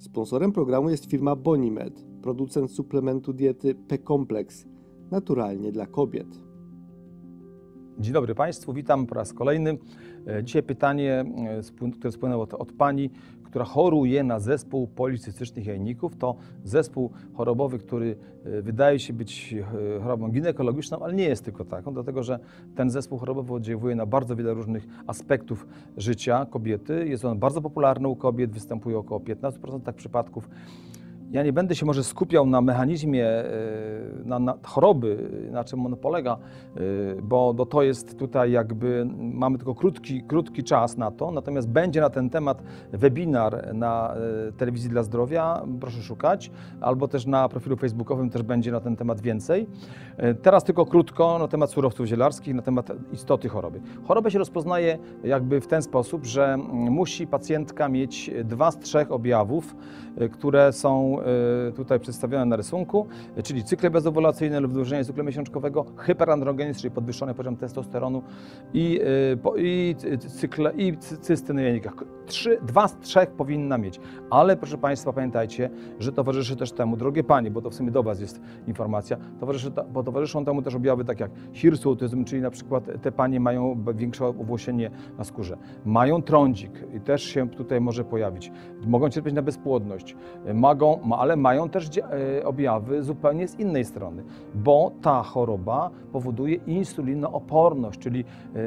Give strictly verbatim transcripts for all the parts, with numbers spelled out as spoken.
Sponsorem programu jest firma Bonimed, producent suplementu diety P-Kompleks, naturalnie dla kobiet. Dzień dobry Państwu, witam po raz kolejny. Dzisiaj pytanie, które spłynęło od, od Pani, która choruje na zespół policystycznych jajników. To zespół chorobowy, który wydaje się być chorobą ginekologiczną, ale nie jest tylko taką, dlatego że ten zespół chorobowy oddziałuje na bardzo wiele różnych aspektów życia kobiety. Jest on bardzo popularny u kobiet, występuje około piętnaście procent tak przypadków. Ja nie będę się może skupiał na mechanizmie, na, na choroby, na czym on polega, bo, bo to jest tutaj jakby, mamy tylko krótki, krótki czas na to, natomiast będzie na ten temat webinar na Telewizji dla Zdrowia, proszę szukać, albo też na profilu facebookowym też będzie na ten temat więcej. Teraz tylko krótko na temat surowców zielarskich, na temat istoty choroby. Chorobę się rozpoznaje jakby w ten sposób, że musi pacjentka mieć dwa z trzech objawów, które są tutaj przedstawione na rysunku, czyli cykle bezowulacyjne lub wydłużenie cyklu miesiączkowego, hyperandrogenizm, czyli podwyższony poziom testosteronu i, i, cykle, i cysty na jajnikach. Trzy, dwa z trzech powinna mieć, ale proszę Państwa, pamiętajcie, że towarzyszy też temu, drogie Panie, bo to w sumie do Was jest informacja, towarzyszy, bo towarzyszą temu też objawy takie jak hirsutyzm, czyli na przykład te Panie mają większe owłosienie na skórze, mają trądzik i też się tutaj może pojawić, mogą cierpieć na bezpłodność, mogą, ale mają też objawy zupełnie z innej strony, bo ta choroba powoduje insulinooporność, czyli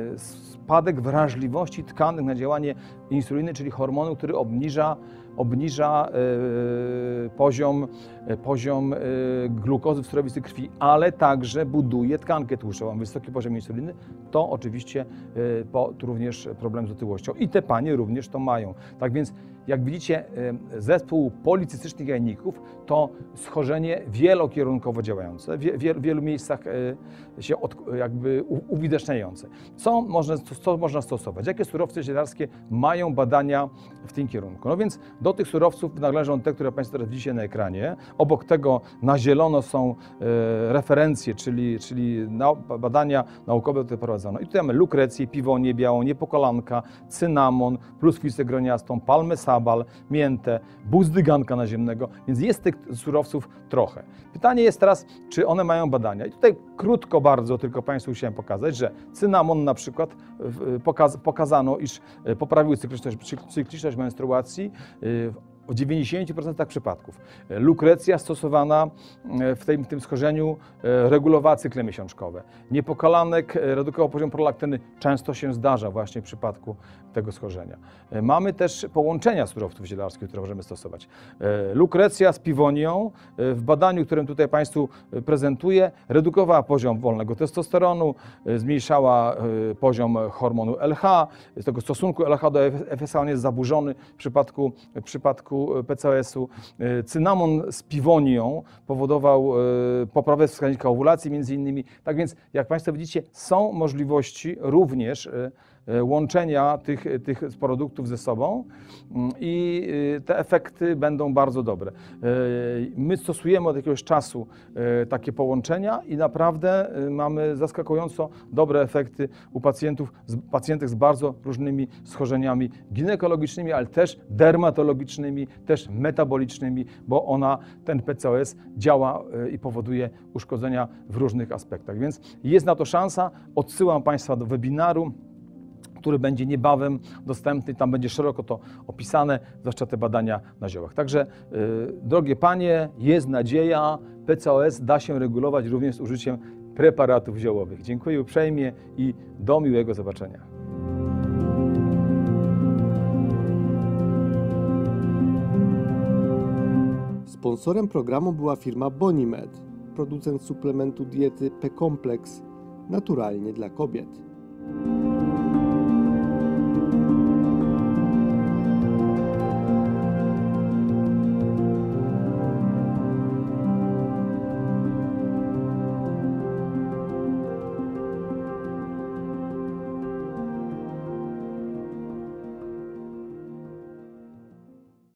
spadek wrażliwości tkanek na działanie insuliny, czyli hormonu, który obniża, obniża yy, poziom, yy, poziom yy, glukozy w surowicy krwi, ale także buduje tkankę tłuszczową. Wysoki poziom insuliny to oczywiście yy, po, również problem z otyłością i te panie również to mają. Tak więc jak widzicie, zespół policystycznych jajników to schorzenie wielokierunkowo działające, w wielu, wielu miejscach się od, jakby uwidaczniające. Co można, co można stosować? Jakie surowce zielarskie mają badania w tym kierunku? No więc do tych surowców należą te, które Państwo teraz widzicie na ekranie. Obok tego na zielono są referencje, czyli, czyli badania naukowe, które prowadzono. I tutaj mamy lukrecję, piwonię białą, niepokolanka, cynamon, pluskwisę groniastą, palmę sabal, miętę, buzdyganka naziemnego, więc jest tych surowców trochę. Pytanie jest teraz, czy one mają badania. I tutaj krótko bardzo tylko Państwu chciałem pokazać, że cynamon na przykład pokaz, pokazano, iż poprawił cykliczność, cykliczność menstruacji w dziewięćdziesięciu procentach przypadków. Lukrecja stosowana w tym, w tym schorzeniu regulowała cykle miesiączkowe. Niepokalanek redukował poziom prolaktyny, często się zdarza właśnie w przypadku tego schorzenia. Mamy też połączenia surowców zielarskich, które możemy stosować. Lukrecja z piwonią w badaniu, którym tutaj Państwu prezentuję, redukowała poziom wolnego testosteronu, zmniejszała poziom hormonu L H, z tego stosunku L H do F S H on jest zaburzony w przypadku, w przypadku P C O S-u. Cynamon z piwonią powodował poprawę wskaźnika owulacji między innymi. Tak więc, jak Państwo widzicie, są możliwości również łączenia tych, tych produktów ze sobą i te efekty będą bardzo dobre. My stosujemy od jakiegoś czasu takie połączenia i naprawdę mamy zaskakująco dobre efekty u pacjentów, pacjentek z bardzo różnymi schorzeniami ginekologicznymi, ale też dermatologicznymi, też metabolicznymi, bo ona, ten P C O S działa i powoduje uszkodzenia w różnych aspektach. Więc jest na to szansa. Odsyłam Państwa do webinaru, który będzie niebawem dostępny, tam będzie szeroko to opisane, zwłaszcza te badania na ziołach. Także, yy, drogie Panie, jest nadzieja, P C O S da się regulować również z użyciem preparatów ziołowych. Dziękuję uprzejmie i do miłego zobaczenia. Sponsorem programu była firma Bonimed, producent suplementu diety P-Kompleks, naturalnie dla kobiet.